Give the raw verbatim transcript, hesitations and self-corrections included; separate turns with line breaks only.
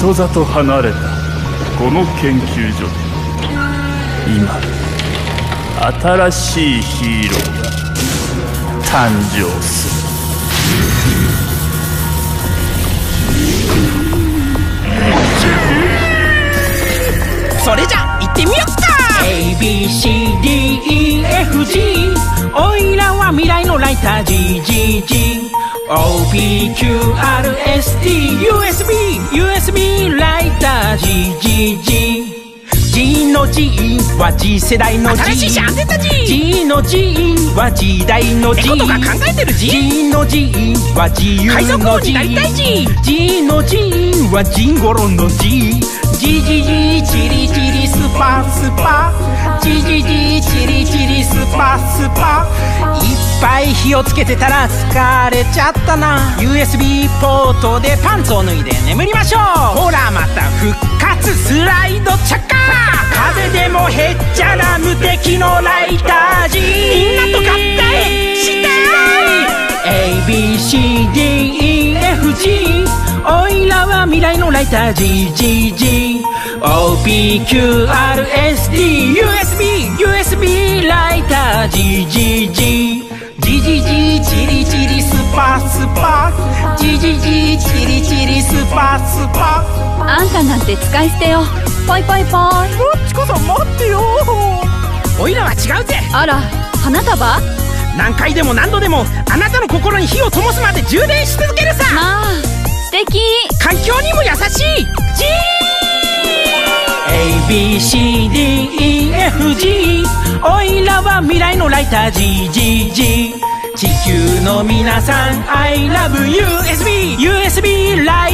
人里離れたこの研究所で今新しいヒーローが誕生する。
それじゃ行ってみよっか。 エービーシーディーイーエフジー おいらは未来のライター ジージージー オーピーキューアールエスティー ユーエスビー ユーエスビー ライター ジージージー G の G は G 世代の G、 新しいシャンデタ G。 G の G は時代の G、 ことが考えてる G。 G の G は自由の G、 海賊王になりたい G。 G の G はジンゴロンの G。 G G G チリチリスパスパ G G G チリチリスパスパ。いっぱい火をつけてたら疲れちゃったな。 ユーエスビー ポートでパンツを脱いで眠りましょう。ほらまた復活スライドチャッカー。風でもへっちゃら無敵のライター G。 みんなと合体したい。 エービーシーディーイーエフジー おいらは未来のライター ジージージー オーピーキューアールエスティー ユーエスビー ユーエスビー ライター ジージージー ジジジチリチリスパスパ ジジジチリチリスパスパ。
あんたなんて使い捨てよ。ポイポイポイ。
ぼっちこそ待ってよ。おいらは違うぜ。
あら、花束？
何回でも何度でもあなたの心に火を灯すまで充電し続けるさ。
まあ素敵。
環境にも優しい G。 エービーシーディーイーエフジー おいらは未来のライター ジージージー 地球の皆さん I love ユーエスビー ユーエスビー ライ